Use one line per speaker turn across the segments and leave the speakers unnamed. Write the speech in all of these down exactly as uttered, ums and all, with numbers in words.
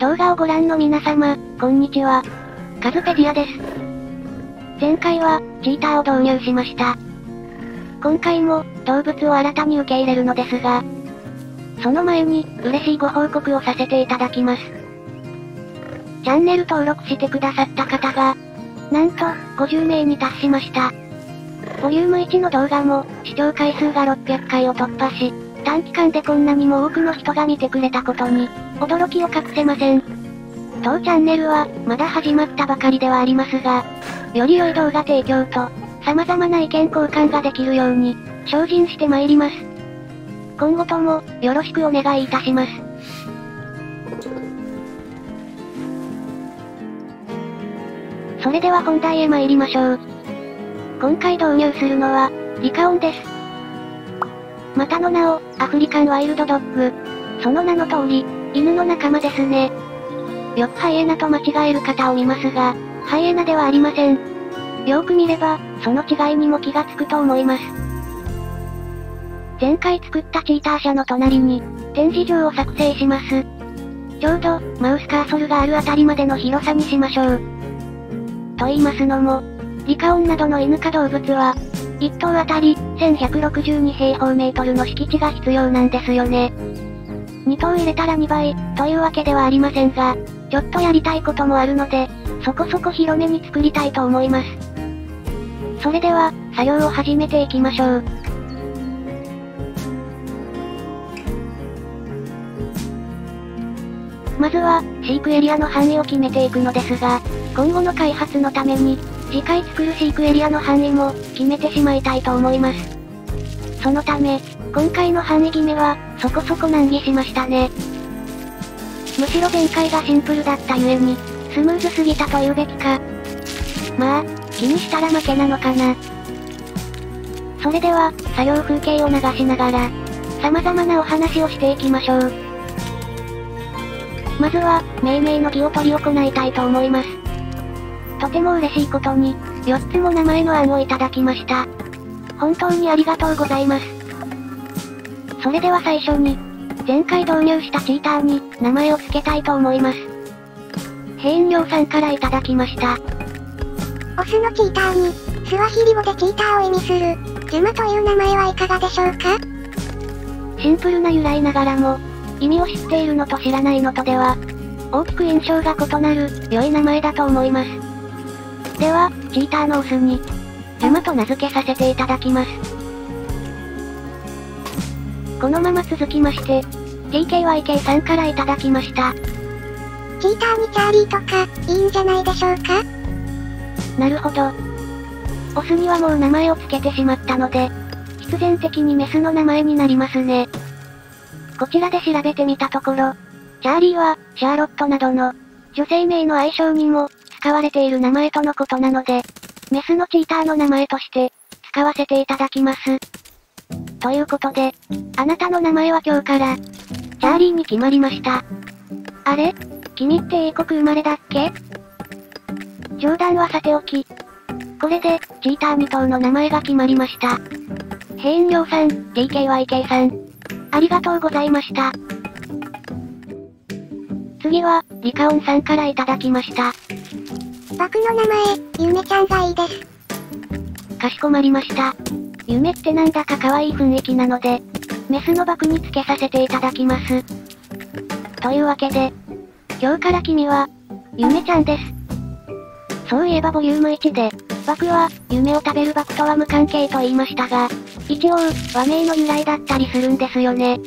動画をご覧の皆様、こんにちは。カズペディアです。前回は、チーターを導入しました。今回も、動物を新たに受け入れるのですが、その前に、嬉しいご報告をさせていただきます。チャンネル登録してくださった方が、なんと、ごじゅうめいに達しました。ボリュームいちの動画も、視聴回数がろっぴゃっかいを突破し、短期間でこんなにも多くの人が見てくれたことに、驚きを隠せません。当チャンネルは、まだ始まったばかりではありますが、より良い動画提供と、様々な意見交換ができるように、精進してまいります。今後とも、よろしくお願いいたします。それでは本題へ参りましょう。今回導入するのは、リカオンです。またの名を、アフリカンワイルドドッグ。その名の通り、犬の仲間ですね。よくハイエナと間違える方を見ますが、ハイエナではありません。よーく見れば、その違いにも気がつくと思います。前回作ったチーター社の隣に、展示場を作成します。ちょうど、マウスカーソルがあるあたりまでの広さにしましょう。と言いますのも、リカオンなどの犬科動物は、いっとうあたり、せんひゃくろくじゅうにへいほうメートルの敷地が必要なんですよね。にとう入れたらにばい、というわけではありませんが、ちょっとやりたいこともあるので、そこそこ広めに作りたいと思います。それでは、作業を始めていきましょう。まずは、飼育エリアの範囲を決めていくのですが、今後の開発のために、次回作る飼育エリアの範囲も、決めてしまいたいと思います。そのため、今回の範囲決めは、そこそこ難儀しましたね。むしろ前回がシンプルだったゆえに、スムーズすぎたと言うべきか。まあ、気にしたら負けなのかな。それでは、作業風景を流しながら、様々なお話をしていきましょう。まずは、命名の儀を執り行いたいと思います。とても嬉しいことに、よっつも名前の案をいただきました。本当にありがとうございます。それでは最初に、前回導入したチーターに、名前を付けたいと思います。平雲寮さんからいただきました。
オスのチーターに、スワヒリ語でチーターを意味する、ジュマという名前はいかがでしょうか？
シンプルな由来ながらも、意味を知っているのと知らないのとでは、大きく印象が異なる、良い名前だと思います。では、チーターのオスに、ジュマと名付けさせていただきます。このまま続きまして、ティーケーワイケー さんからいただきました。
チーターにチャーリーとか、いいんじゃないでしょうか？
なるほど。オスにはもう名前を付けてしまったので、必然的にメスの名前になりますね。こちらで調べてみたところ、チャーリーは、シャーロットなどの、女性名の愛称にも、使われている名前とのことなので、メスのチーターの名前として、使わせていただきます。ということで、あなたの名前は今日から、チャーリーに決まりました。あれ？君って英国生まれだっけ？冗談はさておき。これで、チーターにとうの名前が決まりました。平雲寮さん、ティーケーワイケー さん、ありがとうございました。次は、リカオンさんからいただきました。
僕の名前、ゆめちゃんがいいです。
かしこまりました。ゆめってなんだか可愛い雰囲気なので、メスのバクにつけさせていただきます。というわけで、今日から君は、ゆめちゃんです。そういえばボリュームいちで、バクは、夢を食べるバクとは無関係と言いましたが、一応、和名の由来だったりするんですよね。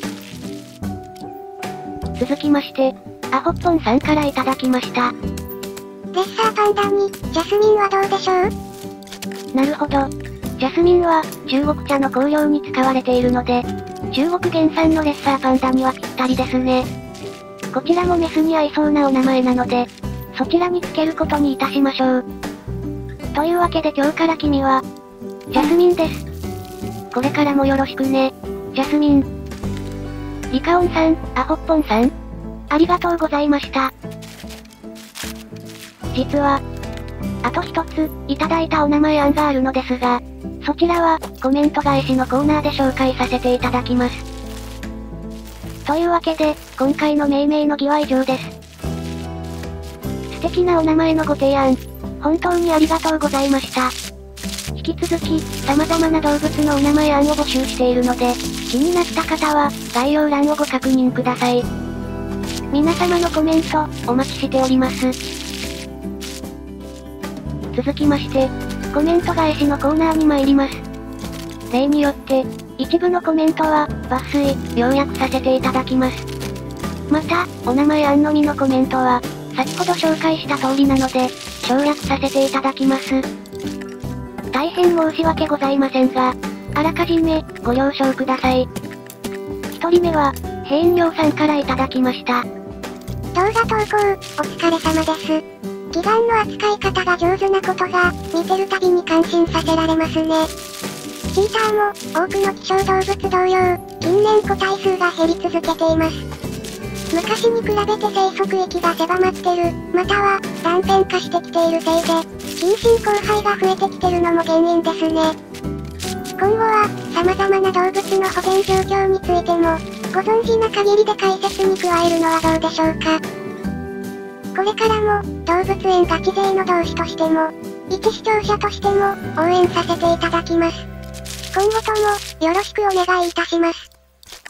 続きまして、アホッポンさんからいただきました。
レッサーパンダに、ジャスミンはどうでしょう？
なるほど。ジャスミンは、中国茶の香料に使われているので、中国原産のレッサーパンダにはぴったりですね。こちらもメスに合いそうなお名前なので、そちらにつけることにいたしましょう。というわけで今日から君は、ジャスミンです。これからもよろしくね、ジャスミン。リカオンさん、アホッポンさん、ありがとうございました。実は、あと一つ、いただいたお名前案があるのですが、そちらは、コメント返しのコーナーで紹介させていただきます。というわけで、今回の命名の儀は以上です。 素敵なお名前のご提案、本当にありがとうございました。引き続き、様々な動物のお名前案を募集しているので、気になった方は、概要欄をご確認ください。皆様のコメント、お待ちしております。続きまして、コメント返しのコーナーに参ります。例によって、一部のコメントは、抜粋、要約させていただきます。また、お名前案のみのコメントは、先ほど紹介した通りなので、省略させていただきます。大変申し訳ございませんが、あらかじめ、ご了承ください。一人目は、平陽さんからいただきました。
動画投稿、お疲れ様です。祈願の扱い方が上手なことが、見てるたびに感心させられますね。チーターも、多くの希少動物同様、近年個体数が減り続けています。昔に比べて生息域が狭まってる、または、断片化してきているせいで、近親交配が増えてきてるのも原因ですね。今後は、様々な動物の保全状況についても、ご存知な限りで解説に加えるのはどうでしょうか。これからも、動物園ガチ勢の同志としても、一視聴者としても、応援させていただきます。今後とも、よろしくお願いいたします。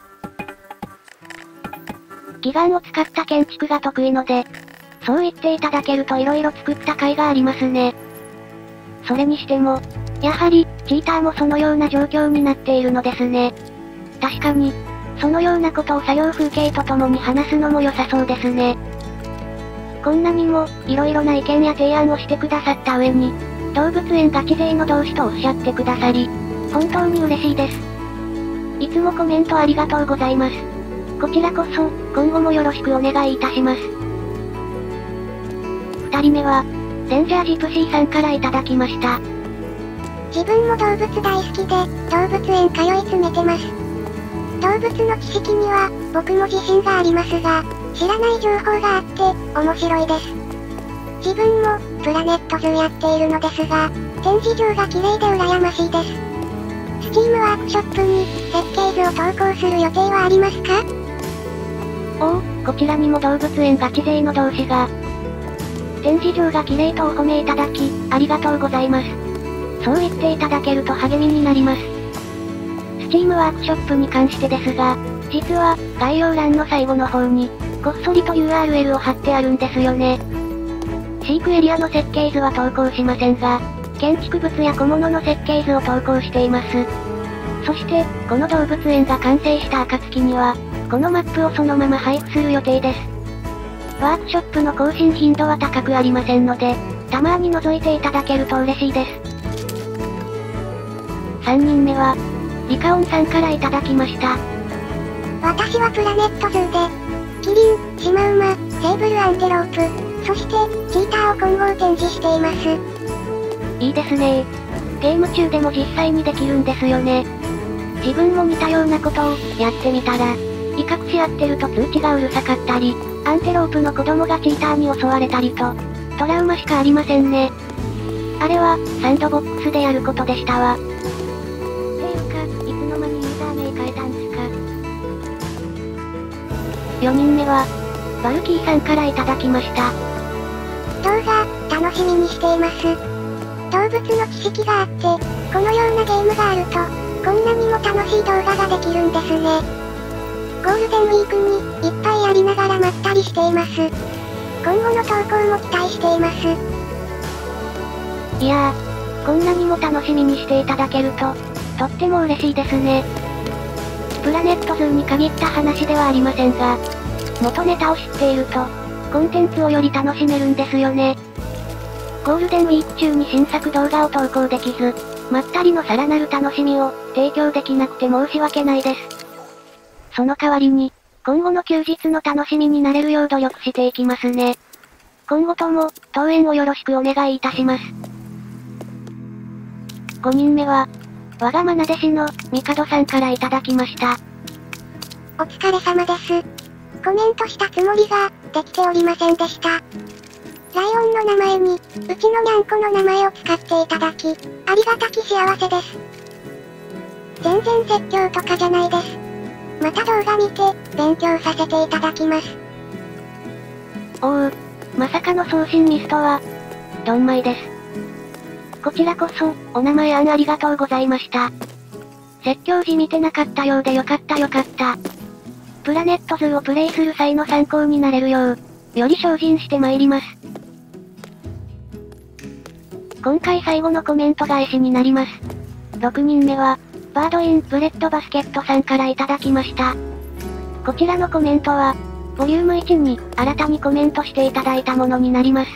祈願を使った建築が得意ので、そう言っていただけると色々作った甲斐がありますね。それにしても、やはり、チーターもそのような状況になっているのですね。確かに、そのようなことを作業風景とともに話すのも良さそうですね。こんなにも、色々な意見や提案をしてくださった上に、動物園ガチ勢の同志とおっしゃってくださり、本当に嬉しいです。いつもコメントありがとうございます。こちらこそ、今後もよろしくお願いいたします。二人目は、レンジャージプシーさんからいただきました。
自分も動物大好きで、動物園通い詰めてます。動物の知識には、僕も自信がありますが、知らない情報があって、面白いです。自分も、プラネットズーやっているのですが、展示場が綺麗で羨ましいです。スチームワークショップに、設計図を投稿する予定はありますか？
おお、こちらにも動物園ガチ勢の同志が。展示場が綺麗とお褒めいただき、ありがとうございます。そう言っていただけると励みになります。スチームワークショップに関してですが、実は、概要欄の最後の方に、こっそりと ユーアールエル を貼ってあるんですよね。飼育エリアの設計図は投稿しませんが、建築物や小物の設計図を投稿しています。そして、この動物園が完成した暁には、このマップをそのまま配布する予定です。ワークショップの更新頻度は高くありませんので、たまに覗いていただけると嬉しいです。三人目は、リカオンさんからいただきました。
私はプラネットズーで、キリン、シマウマ、セーブルアンテロープ、そして、チーターを混合展示しています。
いいですね。ゲーム中でも実際にできるんですよね。自分も似たようなことを、やってみたら、威嚇し合ってると通知がうるさかったり、アンテロープの子供がチーターに襲われたりと、トラウマしかありませんね。あれは、サンドボックスでやることでしたわ。っていうか、いつの間にユーザー名変えたんすか？よにんめは、バルキーさんからいただきました。
動画、楽しみにしています。動物の知識があって、このようなゲームがあると、こんなにも楽しい動画ができるんですね。ゴールデンウィークに、いっぱいやりながらまったりしています。今後の投稿も期待しています。
いやー、こんなにも楽しみにしていただけると、とっても嬉しいですね。プラネットズーに限った話ではありませんが、元ネタを知っていると、コンテンツをより楽しめるんですよね。ゴールデンウィーク中に新作動画を投稿できず、まったりのさらなる楽しみを提供できなくて申し訳ないです。その代わりに、今後の休日の楽しみになれるよう努力していきますね。今後とも、当園をよろしくお願いいたします。ごにんめは、我が愛弟子の、ミカドさんからいただきました。
お疲れ様です。コメントしたつもりが、できておりませんでした。ライオンの名前に、うちのにゃんこの名前を使っていただき、ありがたき幸せです。全然説教とかじゃないです。また動画見て、勉強させていただきます。
おう、 まさかの送信ミスとは、ドンマイです。こちらこそ、お名前案ありがとうございました。説教時見てなかったようでよかったよかった。プラネットズーをプレイする際の参考になれるよう、より精進してまいります。今回最後のコメント返しになります。ろくにんめは、バードインブレッドバスケットさんからいただきました。こちらのコメントは、ボリュームいちに新たにコメントしていただいたものになります。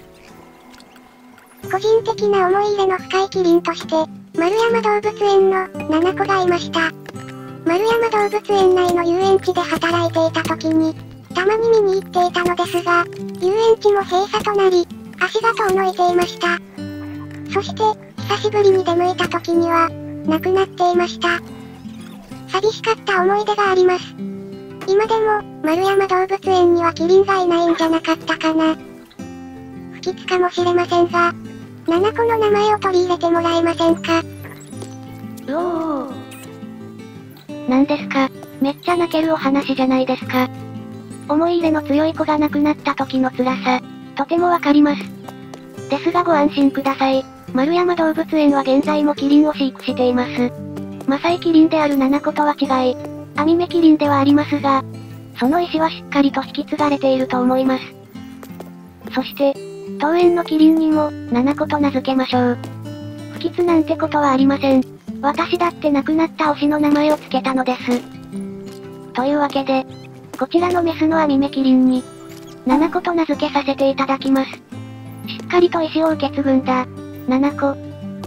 個人的な思い入れの深いキリンとして、丸山動物園のななこがいました。丸山動物園内の遊園地で働いていた時に、たまに見に行っていたのですが、遊園地も閉鎖となり、足が遠のいていました。そして、久しぶりに出向いた時には、亡くなっていました。寂しかった思い出があります。今でも、丸山動物園にはキリンがいないんじゃなかったかな。不吉かもしれませんが、ななこの名前を取り入れてもらえませんか？
うおー。なんですか、めっちゃ泣けるお話じゃないですか。思い入れの強い子が亡くなった時の辛さ、とてもわかります。ですがご安心ください。丸山動物園は現在もキリンを飼育しています。マサイキリンであるナナコとは違い、アミメキリンではありますが、その意志はしっかりと引き継がれていると思います。そして、当園のキリンにも、ナナコと名付けましょう。不吉なんてことはありません。私だって亡くなった推しの名前を付けたのです。というわけで、こちらのメスのアミメキリンに、ナナコと名付けさせていただきます。しっかりと意志を受け継ぐんだ。ナナコ。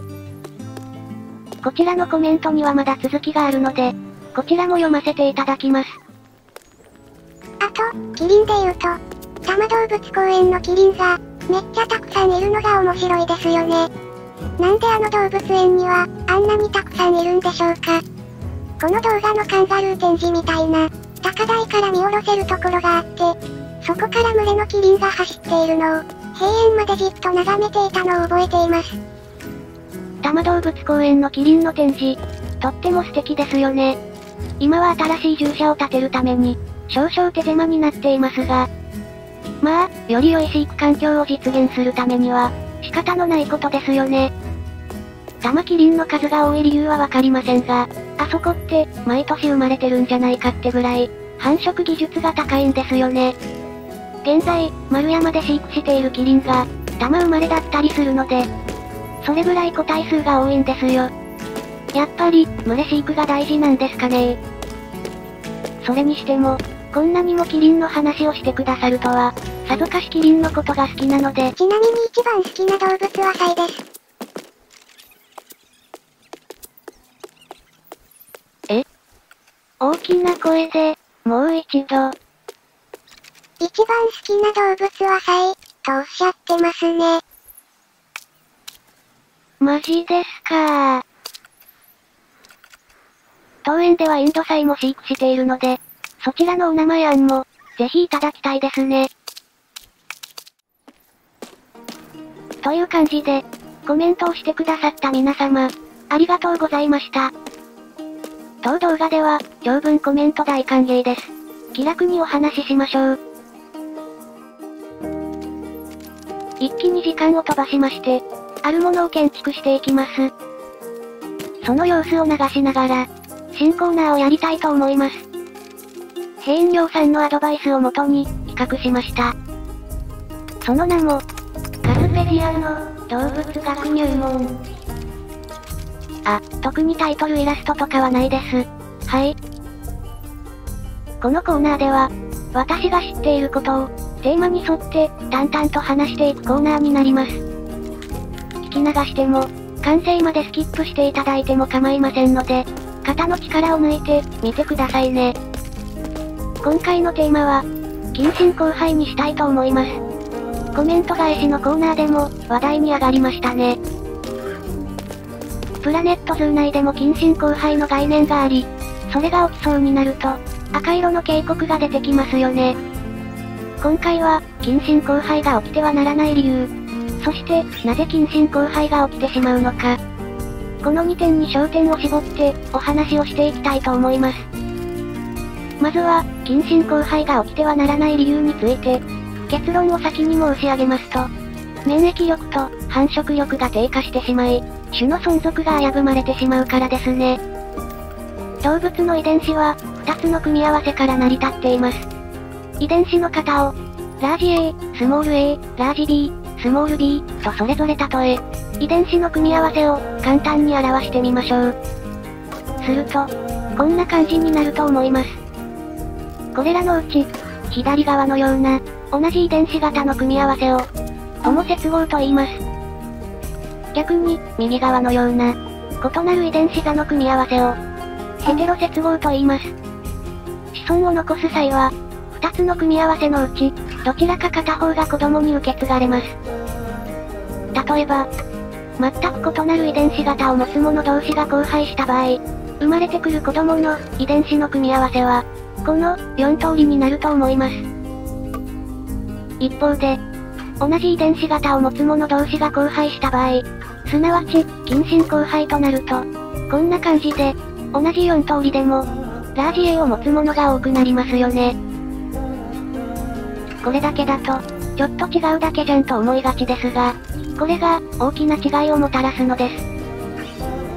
こちらのコメントにはまだ続きがあるので、こちらも読ませていただきます。
あと、キリンで言うと、多摩動物公園のキリンが、めっちゃたくさんいるのが面白いですよね。なんであの動物園には、あんなにたくさんいるんでしょうか。この動画のカンガルー展示みたいな、高台から見下ろせるところがあって、そこから群れのキリンが走っているのを、閉園までじっと眺めていたのを覚えています。
多摩動物公園のキリンの展示、とっても素敵ですよね。今は新しい獣舎を建てるために、少々手狭になっていますが、まあ、より良い飼育環境を実現するためには、仕方のないことですよね。多摩キリンの数が多い理由はわかりませんが、あそこって、毎年生まれてるんじゃないかってぐらい、繁殖技術が高いんですよね。現在、丸山で飼育しているキリンが、多摩生まれだったりするので、それぐらい個体数が多いんですよ。やっぱり、群れ飼育が大事なんですかね。それにしても、こんなにもキリンの話をしてくださるとは、さぞかしキリンのことが好きなので。
ちなみに一番好きな動物はサイです。
え？大きな声で、もう一度。
一番好きな動物はサイ、とおっしゃってますね。
マジですかー。当園ではインドサイも飼育しているので、そちらのお名前案も、ぜひいただきたいですね。という感じで、コメントをしてくださった皆様、ありがとうございました。当動画では、長文コメント大歓迎です。気楽にお話ししましょう。一気に時間を飛ばしまして、あるものを建築していきます。その様子を流しながら、新コーナーをやりたいと思います。平園寮さんのアドバイスをもとに、企画しました。その名も、カズペディアの動物学入門。あ、特にタイトルイラストとかはないです。はい。このコーナーでは、私が知っていることを、テーマに沿って、淡々と話していくコーナーになります。聞き流しても、完成までスキップしていただいても構いませんので、肩の力を抜いて、見てくださいね。今回のテーマは、近親交配にしたいと思います。コメント返しのコーナーでも、話題に上がりましたね。プラネットズー内でも近親交配の概念があり、それが起きそうになると、赤色の警告が出てきますよね。今回は、近親交配が起きてはならない理由、そして、なぜ近親交配が起きてしまうのか。このにてんに焦点を絞って、お話をしていきたいと思います。まずは、近親交配が起きてはならない理由について、 結論を先に申し上げますと、免疫力と繁殖力が低下してしまい、種の存続が危ぶまれてしまうからですね。動物の遺伝子は、ふたつの組み合わせから成り立っています。遺伝子の型を、ラージ A、スモール a、ラージ B、スモール b とそれぞれ例え、遺伝子の組み合わせを簡単に表してみましょう。すると、こんな感じになると思います。これらのうち、左側のような、同じ遺伝子型の組み合わせを、ホモ接合と言います。逆に、右側のような、異なる遺伝子座の組み合わせを、ヘテロ接合と言います。子孫を残す際は、二つの組み合わせのうち、どちらか片方が子供に受け継がれます。例えば、全く異なる遺伝子型を持つ者同士が交配した場合、生まれてくる子供の遺伝子の組み合わせは、このよん通りになると思います。一方で、同じ遺伝子型を持つ者同士が交配した場合、すなわち、近親交配となると、こんな感じで、同じよん通りでも、ラージ A を持つ者が多くなりますよね。これだけだと、ちょっと違うだけじゃんと思いがちですが、これが、大きな違いをもたらすのです。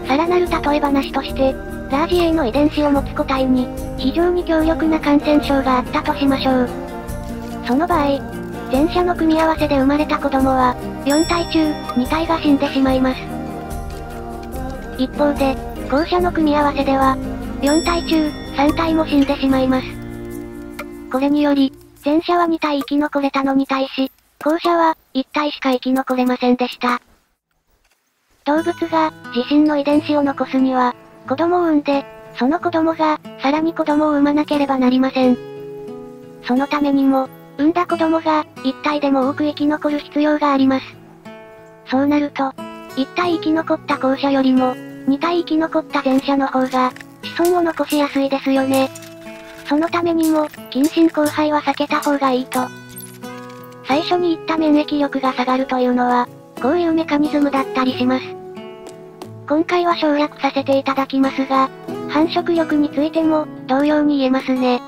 さらなる例え話として、ラージ A の遺伝子を持つ個体に、非常に強力な感染症があったとしましょう。その場合、前者の組み合わせで生まれた子供は、よん体中、に体が死んでしまいます。一方で、後者の組み合わせでは、よん体中、さん体も死んでしまいます。これにより、前者はに体生き残れたのに対し、後者はいち体しか生き残れませんでした。動物が自身の遺伝子を残すには、子供を産んで、その子供が、さらに子供を産まなければなりません。そのためにも、産んだ子供が、いち体でも多く生き残る必要があります。そうなると、いち体生き残った後者よりも、に体生き残った前者の方が、子孫を残しやすいですよね。そのためにも、近親交配は避けた方がいいと。最初に言った免疫力が下がるというのは、こういうメカニズムだったりします。今回は省略させていただきますが、繁殖力についても、同様に言えますね。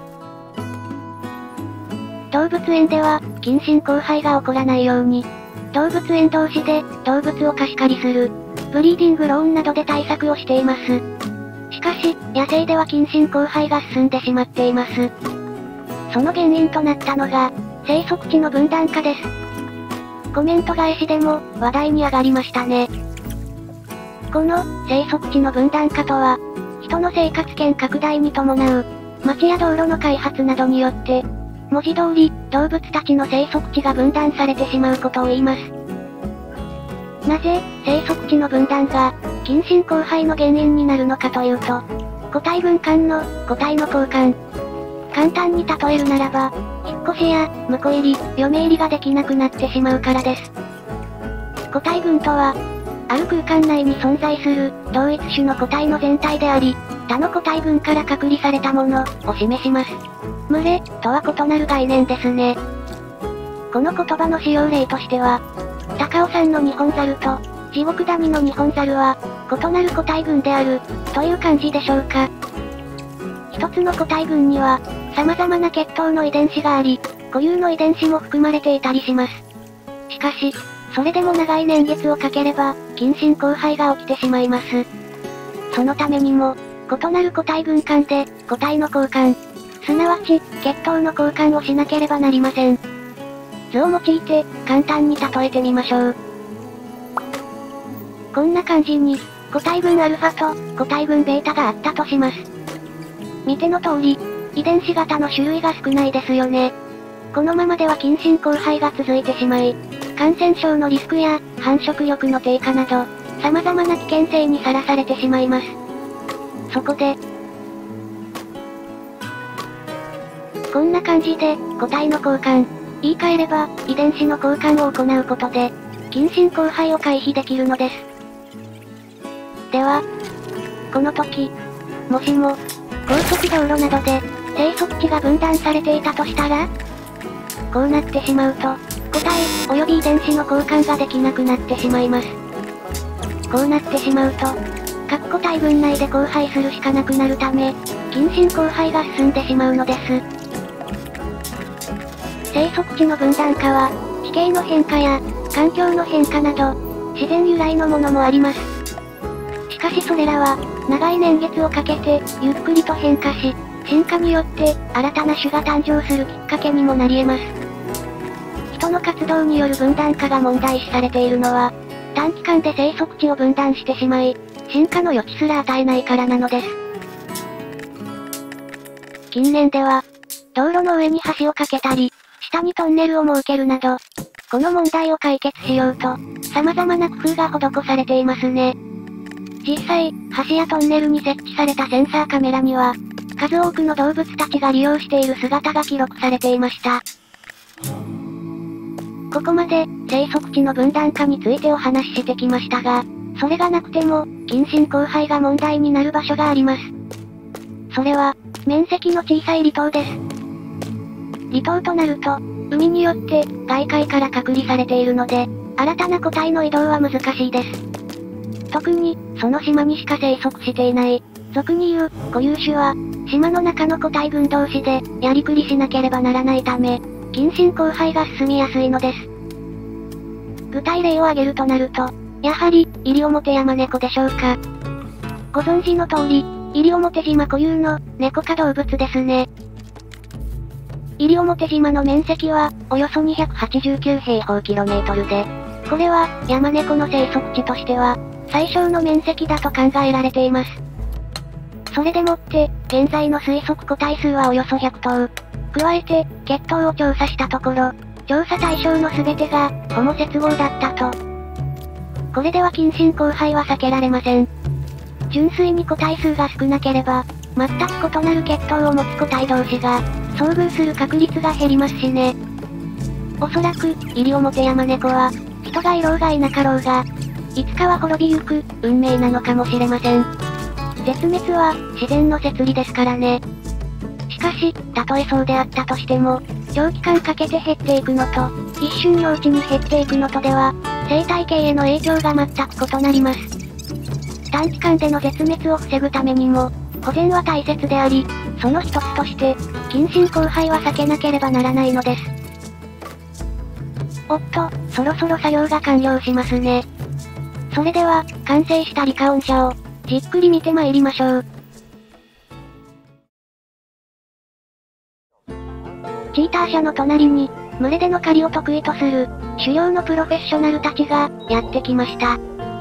動物園では、近親交配が起こらないように、動物園同士で、動物を貸し借りする、ブリーディングローンなどで対策をしています。しかし、野生では近親交配が進んでしまっています。その原因となったのが、生息地の分断化です。コメント返しでも、話題に上がりましたね。この、生息地の分断化とは、人の生活圏拡大に伴う、街や道路の開発などによって、文字通り、動物たちの生息地が分断されてしまうことを言います。なぜ、生息地の分断が、近親交配の原因になるのかというと、個体分間の、個体の交換。簡単に例えるならば、引っ越しや、婿入り、嫁入りができなくなってしまうからです。個体群とは、ある空間内に存在する、同一種の個体の全体であり、他の個体群から隔離されたもの、を示します。群れ、とは異なる概念ですね。この言葉の使用例としては、高尾山のニホンザルと、地獄谷のニホンザルは、異なる個体群である、という感じでしょうか。一つの個体群には、様々な血統の遺伝子があり、固有の遺伝子も含まれていたりします。しかし、それでも長い年月をかければ、近親交配が起きてしまいます。そのためにも、異なる個体群間で、個体の交換、すなわち、血統の交換をしなければなりません。図を用いて、簡単に例えてみましょう。こんな感じに、個体群アルファと、個体群ベータがあったとします。見ての通り、遺伝子型の種類が少ないですよね。このままでは近親交配が続いてしまい、感染症のリスクや、繁殖力の低下など、様々な危険性にさらされてしまいます。そこで、こんな感じで、個体の交換、言い換えれば、遺伝子の交換を行うことで、近親交配を回避できるのです。では、この時、もしも、高速道路などで、生息地が分断されていたとしたら、こうなってしまうと、個体、及び遺伝子の交換ができなくなってしまいます。こうなってしまうと、各個体群内で交配するしかなくなるため、近親交配が進んでしまうのです。 生息地の分断化は、地形の変化や、環境の変化など、自然由来のものもあります。しかしそれらは、長い年月をかけて、ゆっくりと変化し、進化によって、新たな種が誕生するきっかけにもなり得ます。人の活動による分断化が問題視されているのは、短期間で生息地を分断してしまい、進化の余地すら与えないからなのです。近年では、道路の上に橋を架けたり、下にトンネルを設けるなど、この問題を解決しようと、様々な工夫が施されていますね。実際、橋やトンネルに設置されたセンサーカメラには、数多くの動物たちが利用している姿が記録されていました。ここまで、生息地の分断化についてお話ししてきましたが、それがなくても、近親交配が問題になる場所があります。それは、面積の小さい離島です。離島となると、海によって、外界から隔離されているので、新たな個体の移動は難しいです。特に、その島にしか生息していない、俗に言う、固有種は、島の中の個体群同士で、やりくりしなければならないため、近親交配が進みやすいのです。具体例を挙げるとなると、やはり、イリオモテヤマネコでしょうか。ご存知の通り、西表島固有の、ネコ科動物ですね。西表島の面積は、およそにひゃくはちじゅうきゅうへいほうキロメートルで、これは、ヤマネコの生息地としては、最小の面積だと考えられています。それでもって、現在の推測個体数はおよそひゃくとう。加えて、血統を調査したところ、調査対象の全てが、ホモ接合だったと。これでは近親交配は避けられません。純粋に個体数が少なければ、全く異なる血統を持つ個体同士が、遭遇する確率が減りますしね。おそらく、西表ヤマネコは、人がいろうがいなかろうが、いつかは滅びゆく、運命なのかもしれません。絶滅は、自然の摂理ですからね。しかし、たとえそうであったとしても、長期間かけて減っていくのと、一瞬のうちに減っていくのとでは、生態系への影響が全く異なります。短期間での絶滅を防ぐためにも、保全は大切であり、その一つとして、近親交配は避けなければならないのです。おっと、そろそろ作業が完了しますね。それでは、完成したリカオン車を、じっくり見て参りましょう。チーター車の隣に、群れでの狩りを得意とする、狩猟のプロフェッショナルたちが、やってきました。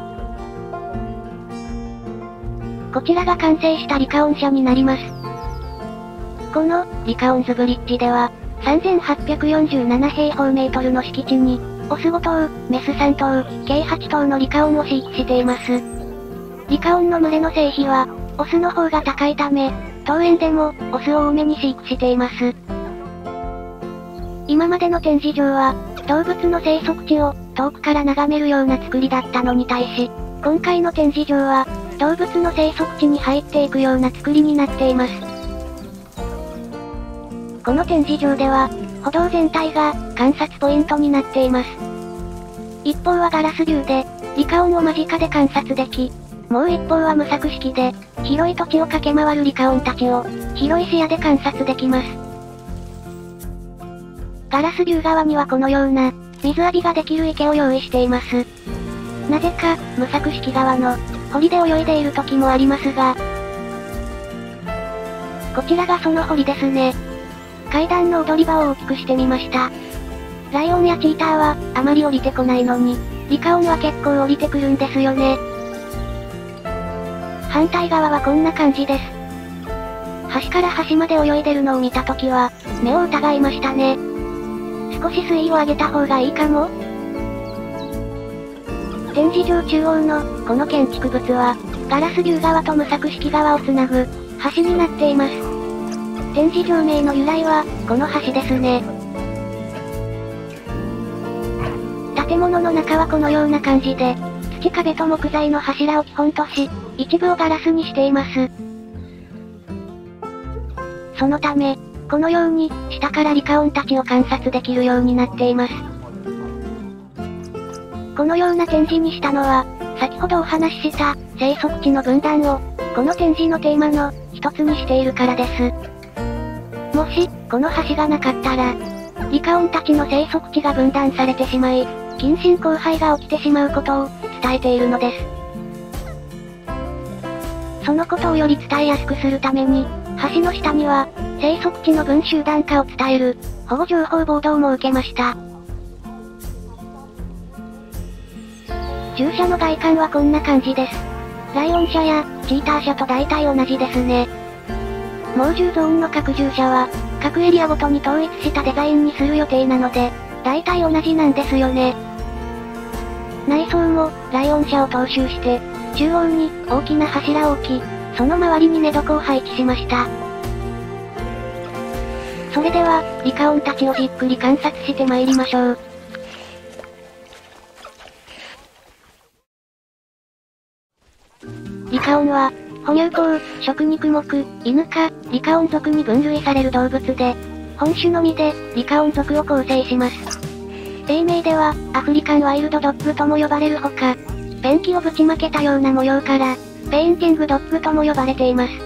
こちらが完成したリカオン車になります。この、リカオンズブリッジでは、さんぜんはっぴゃくよんじゅうななへいほうメートルの敷地に、オスごとう、メスさんとう、計はちとうのリカオンを飼育しています。リカオンの群れの成比は、オスの方が高いため、当園でも、オスを多めに飼育しています。今までの展示場は、動物の生息地を、遠くから眺めるような作りだったのに対し、今回の展示場は、動物の生息地に入っていくような作りになっています。この展示場では、歩道全体が観察ポイントになっています。一方はガラスビューで、リカオンを間近で観察でき、もう一方は無柵式で、広い土地を駆け回るリカオンたちを、広い視野で観察できます。ガラスビュー側にはこのような、水浴びができる池を用意しています。なぜか、無柵式側の、堀で泳いでいる時もありますが、こちらがその堀ですね。階段の踊り場を大きくしてみました。ライオンやチーターは、あまり降りてこないのに、リカオンは結構降りてくるんですよね。反対側はこんな感じです。端から端まで泳いでるのを見た時は、目を疑いましたね。少し水位を上げた方がいいかも？展示場中央の、この建築物は、ガラスビュー側と無柵式側をつなぐ、橋になっています。展示場名の由来は、この橋ですね。建物の中はこのような感じで、土壁と木材の柱を基本とし、一部をガラスにしています。そのため、このように、下からリカオンたちを観察できるようになっています。このような展示にしたのは、先ほどお話しした、生息地の分断を、この展示のテーマの、一つにしているからです。もし、この橋がなかったら、 リカオンたちの生息地が分断されてしまい、近親交配が起きてしまうことを伝えているのです。そのことをより伝えやすくするために、橋の下には、生息地の分集団化を伝える、保護情報ボードを設けました。獣舎の外観はこんな感じです。ライオン舎や、チーター舎と大体同じですね。猛獣ゾーンの各獣舎は、各エリアごとに統一したデザインにする予定なので、大体同じなんですよね。内装も、ライオン舎を踏襲して、中央に大きな柱を置き、その周りに寝床を配置しました。それでは、リカオンたちをじっくり観察して参りましょう。リカオンは、哺乳綱、食肉目、犬科、リカオン属に分類される動物で、本種のみで、リカオン属を構成します。英名では、アフリカンワイルドドッグとも呼ばれるほか、ペンキをぶちまけたような模様から、ペインティングドッグとも呼ばれています。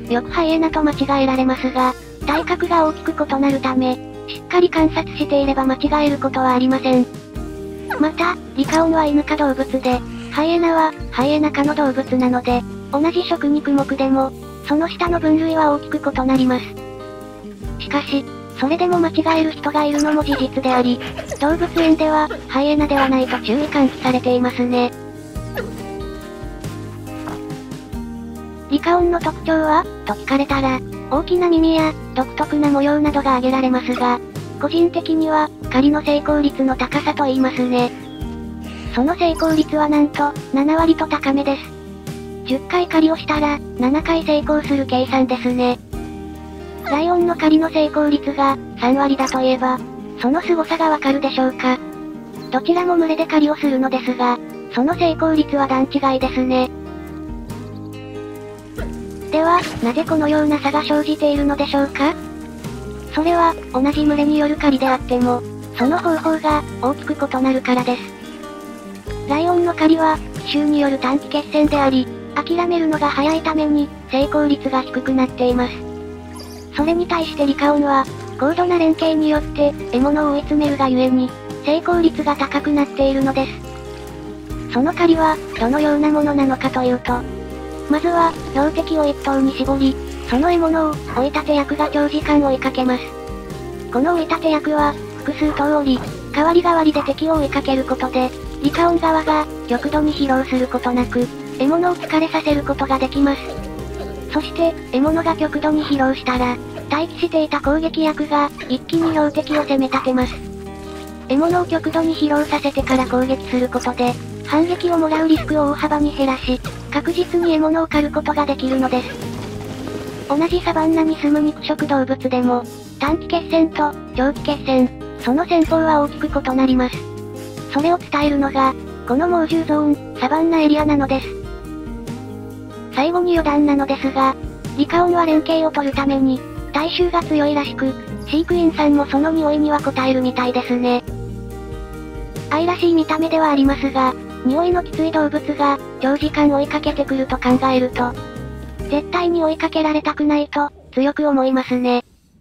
よくハイエナと間違えられますが、体格が大きく異なるため、しっかり観察していれば間違えることはありません。また、リカオンは犬科動物で、ハイエナは、ハイエナ科の動物なので、同じ食肉目でも、その下の分類は大きく異なります。しかし、それでも間違える人がいるのも事実であり、動物園では、ハイエナではないと注意喚起されていますね。リカオンの特徴はと聞かれたら、大きな耳や、独特な模様などが挙げられますが、個人的には、狩りの成功率の高さと言いますね。その成功率はなんと、ななわりと高めです。じゅっかい狩りをしたら、ななかい成功する計算ですね。ライオンの狩りの成功率が、さんわりだといえば、その凄さがわかるでしょうか。どちらも群れで狩りをするのですが、その成功率は段違いですね。では、なぜこのような差が生じているのでしょうか？それは、同じ群れによる狩りであっても、その方法が、大きく異なるからです。ライオンの狩りは、奇襲による短期決戦であり、諦めるのが早いために、成功率が低くなっています。それに対してリカオンは、高度な連携によって、獲物を追い詰めるがゆえに、成功率が高くなっているのです。その狩りは、どのようなものなのかというと、まずは、標的を一頭に絞り、その獲物を、追い立て役が長時間追いかけます。この追い立て役は、複数頭おり、代わり代わりで敵を追いかけることで、リカオン側が、極度に疲労することなく、獲物を疲れさせることができます。そして、獲物が極度に疲労したら、待機していた攻撃役が、一気に標的を攻め立てます。獲物を極度に疲労させてから攻撃することで、反撃をもらうリスクを大幅に減らし、確実に獲物を狩ることができるのです。同じサバンナに住む肉食動物でも、短期決戦と長期決戦、その戦法は大きく異なります。それを伝えるのが、この猛獣ゾーン、サバンナエリアなのです。最後に余談なのですが、リカオンは連携を取るために、体臭が強いらしく、飼育員さんもその匂いには応えるみたいですね。愛らしい見た目ではありますが、匂いのきつい動物が、長時間追いかけてくると考えると、絶対に追いかけられたくないと、強く思いますね。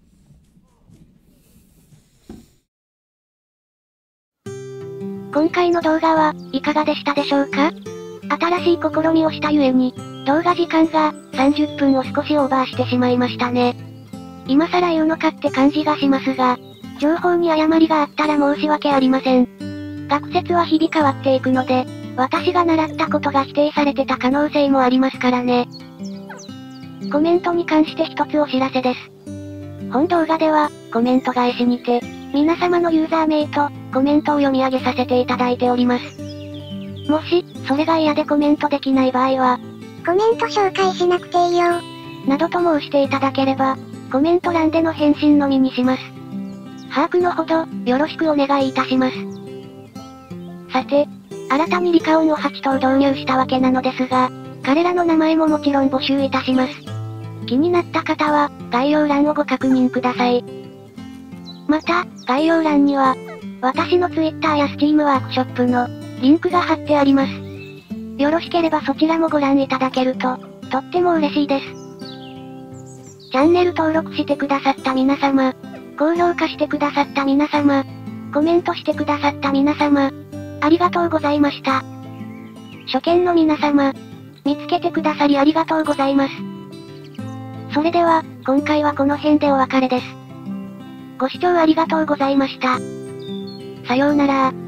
今回の動画は、いかがでしたでしょうか？新しい試みをしたゆえに、動画時間が、さんじゅっぷんを少しオーバーしてしまいましたね。今更言うのかって感じがしますが、情報に誤りがあったら申し訳ありません。学説は日々変わっていくので、私が習ったことが否定されてた可能性もありますからね。コメントに関して一つお知らせです。本動画では、コメント返しにて、皆様のユーザー名と、コメントを読み上げさせていただいております。もし、それが嫌でコメントできない場合は、
コメント紹介しなくていいよ。
などと申していただければ、コメント欄での返信のみにします。把握のほど、よろしくお願いいたします。さて、新たにリカオンをはちとう導入したわけなのですが、彼らの名前ももちろん募集いたします。気になった方は、概要欄をご確認ください。また、概要欄には、私の Twitter や Steam ワークショップの、リンクが貼ってあります。よろしければそちらもご覧いただけると、とっても嬉しいです。チャンネル登録してくださった皆様、 高評価してくださった皆様、コメントしてくださった皆様、ありがとうございました。初見の皆様、見つけてくださりありがとうございます。それでは、今回はこの辺でお別れです。ご視聴ありがとうございました。さようなら。